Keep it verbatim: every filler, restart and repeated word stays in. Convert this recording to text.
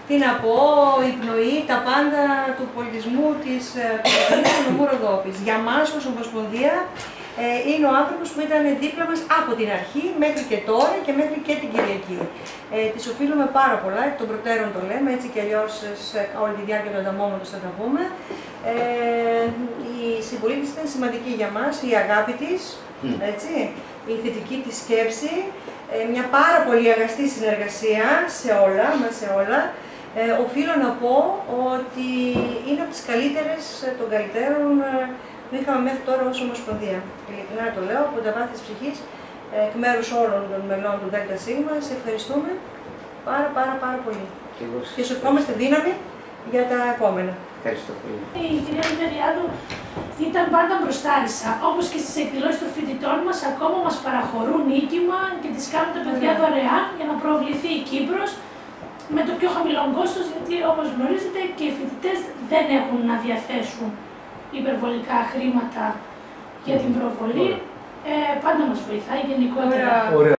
τι να πω, η πνοή, τα πάντα του πολιτισμού της του νομού Ροδόπης. Για μας ως Ομοσπονδία ε, είναι ο άνθρωπος που ήταν δίπλα μας από την αρχή μέχρι και τώρα και μέχρι και την Κυριακή. Ε, της οφείλουμε πάρα πολλά, εκ των προτέρων το λέμε, έτσι κι αλλιώς σε όλη τη διάρκεια του ανταμώματος θα τα πούμε. Ε, η συμπολίτης ήταν σημαντική για μας, η αγάπη της, έτσι, η θετική της σκέψη, ε, μια πάρα πολύ αγαστή συνεργασία σε όλα, μας σε όλα. Ε, οφείλω να πω ότι είναι από τις καλύτερες των καλύτερων που είχαμε μέχρι τώρα ως Ομοσπονδία. Ειλικρινά το λέω, από τα βάθη της ψυχής, εκ μέρους όλων των μελών του ΔΣ, σε ευχαριστούμε πάρα πάρα πάρα πολύ. Και, και σου ευχόμαστε δύναμη για τα επόμενα. Ευχαριστώ πολύ. Η κυρία Μητεριάδου ήταν πάντα μπροστάρισα. Όπως και στις εκδηλώσεις των φοιτητών μας, ακόμα μας παραχωρούν οίκημα και τις κάνουν τα παιδιά δωρεάν για να προβληθεί η Κύπρος με το πιο χαμηλό κόστος, γιατί όπως γνωρίζετε και οι φοιτητές δεν έχουν να διαθέσουν υπερβολικά χρήματα για την προβολή. Ε, πάντα μας βοηθάει γενικότερα.